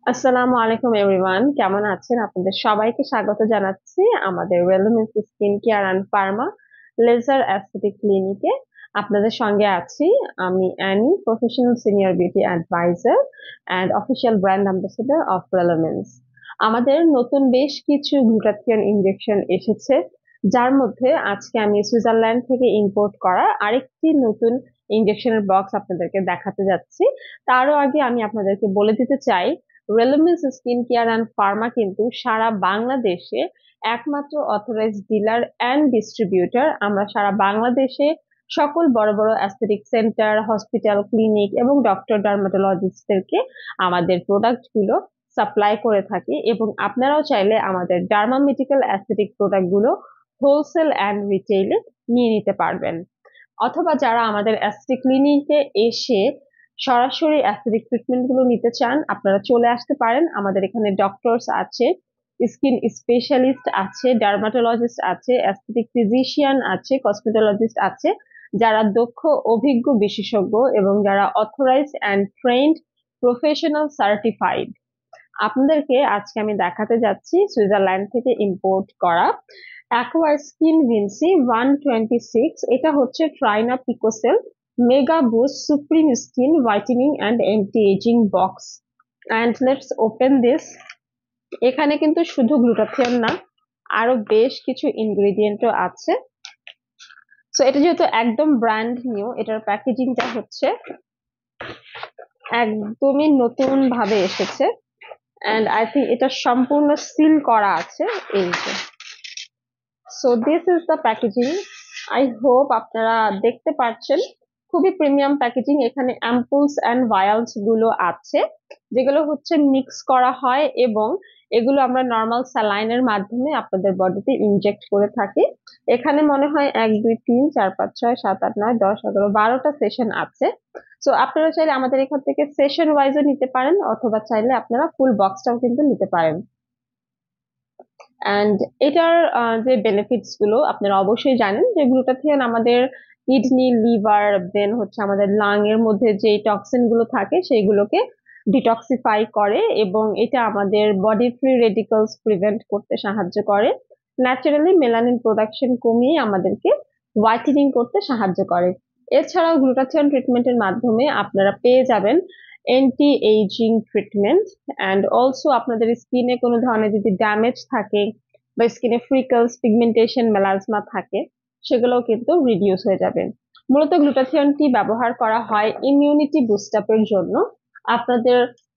আসসালামু আলাইকুম এভরিওয়ান, কেমন আছেন? আপনাদের সবাইকে স্বাগত জানাচ্ছি আমাদের Relumins skin care and pharma laser aesthetic ক্লিনিকে। আপনাদের সঙ্গে আছি আমি Annie, professional senior beauty advisor and official brand ambassador of Relumins. আমাদের নতুন বেশ কিছু গ্লুটাথিয়ন ইনজেকশন এসেছে, যার মধ্যে আজকে আমি সুইজারল্যান্ড থেকে ইম্পোর্ট করা আরেকটি নতুন ইনজেকশনের বক্স আপনাদেরকে দেখাতে যাচ্ছি। তারও আগে আমি আপনাদেরকে বলে দিতে চাই, Relumins skin care and pharma কিন্তু সারা বাংলাদেশে একমাত্র অথরাইজড ডিলার অ্যান্ড ডিস্ট্রিবিউটর। আমরা সারা বাংলাদেশে সকল বড় বড় অ্যাস্থেটিক সেন্টার, হসপিটাল, ক্লিনিক এবং ডক্টর ডার্মাটোলজিস্টদেরকে আমাদের প্রোডাক্টগুলো সাপ্লাই করে থাকি, এবং আপনারাও চাইলে আমাদের ডার্মা মেডিকেল অ্যাস্থেটিক প্রোডাক্টগুলো হোলসেল অ্যান্ড রিটেইলে নিয়ে নিতে পারবেন। অথবা যারা আমাদের অ্যাস্থেটিক ক্লিনিকে এসে সরাসরি অ্যাস্থেটিক ট্রিটমেন্ট গুলো নিতে চান, আপনারা চলে আসতে পারেন। আমাদের এখানে ডক্টরস আছে, স্কিন স্পেশালিস্ট আছে, ডার্মাটোলজিস্ট আছে, অ্যাস্থেটিক ফিজিশিয়ান আছে, কসমেটোলজিস্ট আছে, যারা দক্ষ অভিজ্ঞ বিশেষজ্ঞ এবং যারা authorised and trained professional certified. আপনাদেরকে আজকে আমি দেখাতে যাচ্ছি সুইজারল্যান্ড থেকে ইম্পোর্ট করা aqua স্কিন ভিনসি 126। এটা হচ্ছে ট্রাইনা picocell mega boost supreme skin whitening and anti ageing box. And let's open this. এখানে কিন্তু শুধু গ্লুটাথিয়ন না, আরো বেশ কিছু ইনগ্রেডিয়েন্টও আছে। সো এটা যেহেতু একদম ব্র্যান্ড নিউ, এটার প্যাকেজিংটা হচ্ছে একদমই নতুন ভাবে এসেছে, এন্ড আই থিঙ্ক এটা সম্পূর্ণ সিল করা আছে। এই যে, so this is the packaging. I hope আপনারা দেখতে পাচ্ছেন, খুবই প্রিমিয়াম প্যাকেজিং। এখানে অ্যাম্পুলস অ্যান্ড ভায়ালস গুলো আছে, যেগুলো হচ্ছে মিক্স করা হয়, এবং এগুলো আমরা নর্মাল স্যালাইনের মাধ্যমে আপনাদের বডিতে ইনজেক্ট করে থাকি। এখানে মনে হয় 1 2 3 4 5 6 7 8 9 10 11 12টা সেশন আছে। সো আপনারা চাইলে আমাদের এখান থেকে সেশন ওয়াইজও নিতে পারেন, অথবা চাইলে আপনারা ফুল বক্সটাও কিন্তু নিতে পারেন। অ্যান্ড এটার যে বেনিফিটস গুলো আপনারা অবশ্যই জানেন, যে গ্লুটাথিয়ন আমাদের কিডনি, লিভার, দেন হচ্ছে আমাদের লাং এর মধ্যে যে টক্সিন গুলো থাকে সেইগুলোকে ডিটক্সিফাই করে, এবং এটা আমাদের বডি ফ্রি রেডিক্যালস প্রিভেন্ট করতে সাহায্য করে। ন্যাচারালি মেলানিন প্রোডাকশন কমিয়ে আমাদেরকে হোয়াইটেনিং করতে সাহায্য করে। এছাড়াও গ্লুটাথিয়ন ট্রিটমেন্টের মাধ্যমে আপনারা পেয়ে যাবেন anti ageing treatment, and also আপনাদের স্কিনে কোনো ধরনের যদি ড্যামেজ থাকে বা স্কিনে ফ্রিকলস, পিগমেন্টেশন, মেলাজমা থাকে, সেগুলোও কিন্তু রিডিউস হয়ে যাবে। মূলত গ্লুটাথিয়নটি ব্যবহার করা হয় ইমিউনিটি বুস্ট আপের জন্য। আপনাদের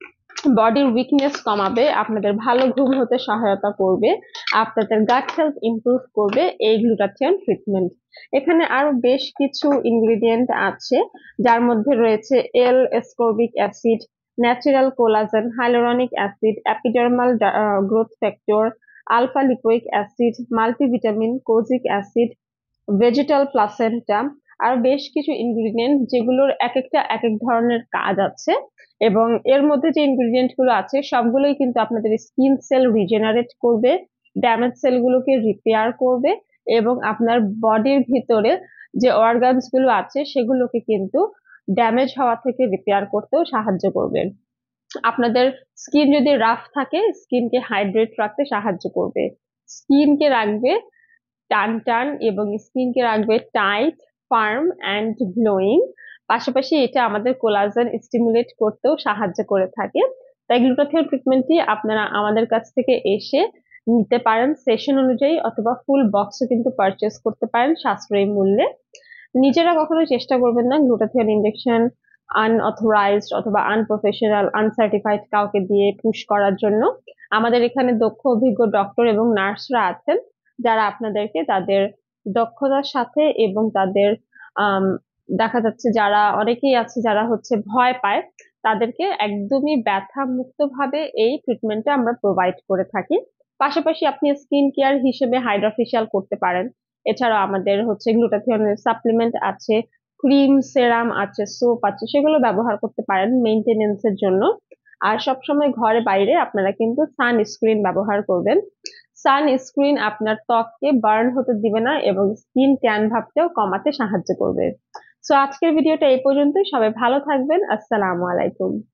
বডির উইকনেস কমাবে, আপনাদের ভালো ঘুম হতে সহায়তা করবে, আপনাদের গাট হেলথ ইমপ্রুভ করবে এই গ্লুটাথিয়ন ট্রিটমেন্ট। এখানে আরো বেশ কিছু ইনগ্রেডিয়েন্ট আছে, যার মধ্যে রয়েছে L ascorbic acid, natural collagen, hyaluronic acid, epidermal growth factor, alpha lipoic acid, multivitamin, kojic acid, vegetal placenta, আর বেশ কিছু ইনগ্রেডিয়েন্ট, যেগুলোর এক একটা এক এক ধরনের কাজ আছে। এবং এর মধ্যে যে ইনগ্রেডিয়েন্ট গুলো আছে সবগুলোই কিন্তু আপনাদের স্কিন সেল রিজেনারেট করবে, ড্যামেজ সেলগুলোকে রিপেয়ার করবে, এবং আপনার বডির ভিতরে যে অর্গানস গুলো আছে সেগুলোকে কিন্তু ড্যামেজ হওয়া থেকে রিপেয়ার করতেও সাহায্য করবে। আপনাদের স্কিন যদি রাফ থাকে, স্কিনকে হাইড্রেট রাখতে সাহায্য করবে, স্কিনকে রাখবে টান টান, এবং স্কিনকে রাখবে টাইট, ফার্ম অ্যান্ড গ্লোয়িং। পাশাপাশি এটা আমাদের কোলাজেন স্টিমুলেট করতেও সাহায্য করে থাকে। তাই গ্লুটাথিয়ন ট্রিটমেন্টটি আপনারা আমাদের কাছ থেকে এসে নিতে পারেন সেশন অনুযায়ী, অথবা ফুল বক্সও কিন্তু পারচেস করতে পারেন সাশ্রয়ী মূল্যে। নিজেরা কখনো চেষ্টা করবেন না গ্লুটাথিয়ন ইনজেকশন আনঅথরাইজড অথবা আনপ্রফেশনাল, আনসার্টিফাইড কাউকে দিয়ে পুশ করার জন্য। আমাদের এখানে দক্ষ অভিজ্ঞ ডক্টর এবং নার্সরা আছেন, যারা আপনাদেরকে তাদের দক্ষতার সাথে এবং তাদের দেখা যাচ্ছে যারা অনেকেই আছে যারা হচ্ছে ভয় পায়, তাদেরকে একদমই ব্যথা মুক্ত ভাবে এই ট্রিটমেন্টটা আমরা প্রোভাইড করে থাকি। পাশাপাশি আপনি স্কিন কেয়ার হিসেবে হাইড্রা ফেশিয়াল করতে পারেন। এছাড়াও আমাদের হচ্ছে গ্লুটাথিয়নের সাপ্লিমেন্ট আছে, ক্রিম, সেরাম আছে, সোপ আছে, সেগুলো ব্যবহার করতে পারেন মেইনটেনেন্সের জন্য। আর সবসময় ঘরে বাইরে আপনারা কিন্তু সানস্ক্রিন ব্যবহার করবেন। সানস্ক্রিন আপনার ত্বককে বার্ন হতে দিবে না, এবং স্কিন ট্যান ভাবটাও কমাতে সাহায্য করবে। সো আজকের ভিডিওটা এই পর্যন্তই। সবাই ভালো থাকবেন। আসসালামু আলাইকুম।